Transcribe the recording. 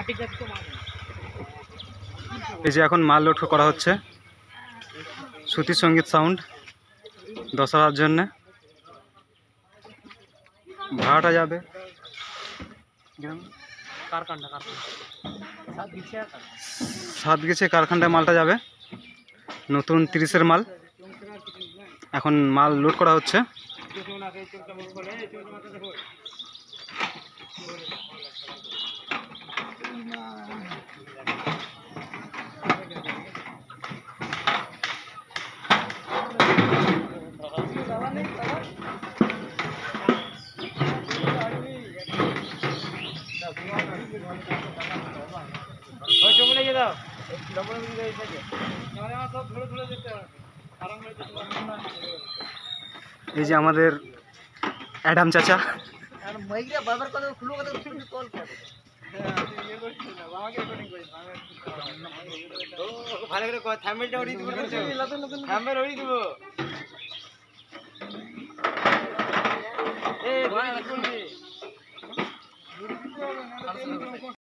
এই যে এখন মাল লোড করা হচ্ছে, শ্রুতি সঙ্গীত সাউন্ড দশহরার জন্যে। ভাড়াটা যাবে সাত গেছে কারখানায়, মালটা যাবে নতুন 30-এর মাল। এখন মাল লোড করা হচ্ছে। এই যে আমাদের অ্যাডাম চাচা, ভালো করে থাম্বনেলটা উড়িয়ে দিব।